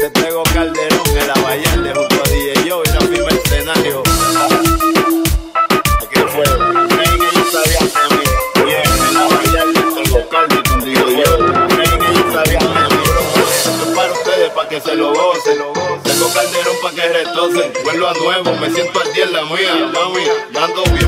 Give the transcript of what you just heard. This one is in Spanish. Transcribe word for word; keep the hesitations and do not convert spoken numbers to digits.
de Tego Calderón en la Vallarde junto a D J Joe y la firma escenario. ¿Qué fue? Nadie ellos sabían de mí. Yeah, en la Vallarde Tego Calderón con D J Joe. Nadie ellos sabían de mí. Esto es para ustedes, para que se lo gocen. Tego Calderón para que retocen. Vuelvo a nuevo, me siento al día en la mía, mami. Yo ando bien.